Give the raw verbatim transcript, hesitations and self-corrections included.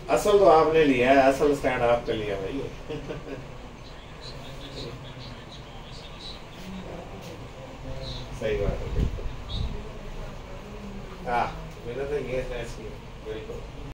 असल तो आपने लिया है, असल स्टैंड आपका लिया भाई। सही बात है, बिल्कुल। हाँ, मेरा तो ये है, बिल्कुल।